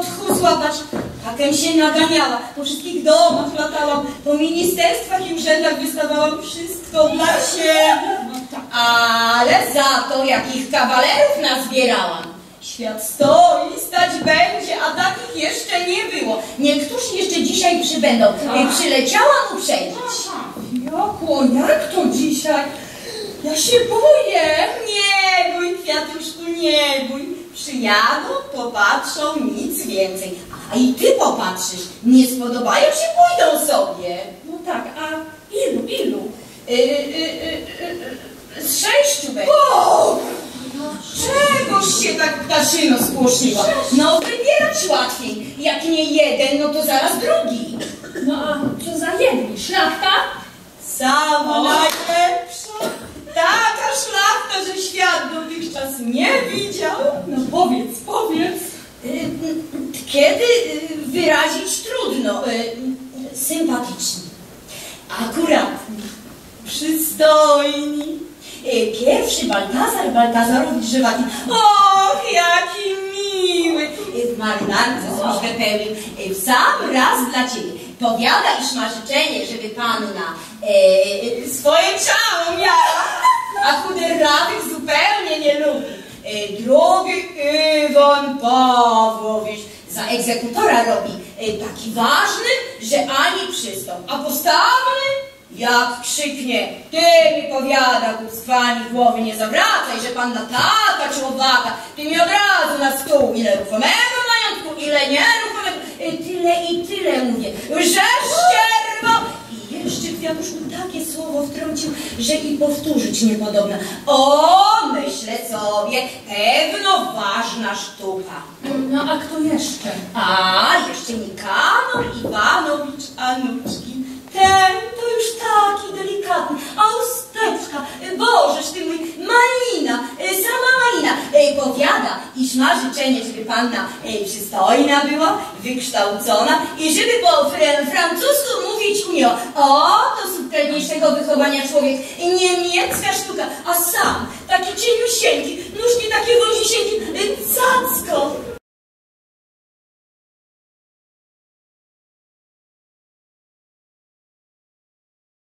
tchu złapać. Takem się naganiała, po wszystkich domach latałam, po ministerstwach i urzędach wystawałam, wszystko dla siebie. Ale za to jakich kawalerów nazbierałam. Świat stoi, stać będzie, a takich jeszcze nie było. Niektórzy jeszcze dzisiaj przybędą. Przyleciałam uprzejmić. Jokło, jak to dzisiaj? Ja się boję. Nie bój, kwiatuszku, nie bój. Przyjadą, popatrzą, nic więcej. A i ty popatrzysz. Nie spodobają się, pójdą sobie. No tak, a ilu? Z 6 będzie. Czegoż się tak ptaszyno spłoszyła? No wybierać łatwiej. Jak nie jeden, no to zaraz drugi. No a co za jedni? Szlachta? Sama najlepsza. Taka szlachta, że świat dotychczas nie widział. No powiedz. Kiedy wyrazić trudno. Sympatyczni, akuratni, przystojni. Pierwszy Baltazarowicz Żywakin. Och, jaki miły! W marynarce służbę pełnił. W sam raz dla ciebie. Powiada, iż ma życzenie, żeby panna swoje ciało miała, a chuderlawych zupełnie nie lubi. Drugi Iwan Pawłowicz za egzekutora robi. Taki ważny, że ani przystąp, a postawny jak krzyknie, ty mi powiada, głupstwami głowy nie zawracaj, że panna taka człowaka, ty mi od razu na stół, ile ruchomego majątku, ile nieruchomego, tyle i tyle mówię, że ścierwo. I jeszcze Kwiatuszku takie słowo wtrącił, że i powtórzyć niepodobna. O, myślę sobie, pewno ważna sztuka. No a kto jeszcze? A, jeszcze Nikanor Iwanowicz Anuczki. Ten to już taki delikatny, a usteczka, Bożeż ty mój, malina, sama malina, powiada, iż ma życzenie, żeby panna przystojna była, wykształcona i żeby po francusku mówić umiał. O, to subtelniejszego wychowania człowiek, niemiecka sztuka, a sam taki cieniusieńki, nóżki takie wązisieńki,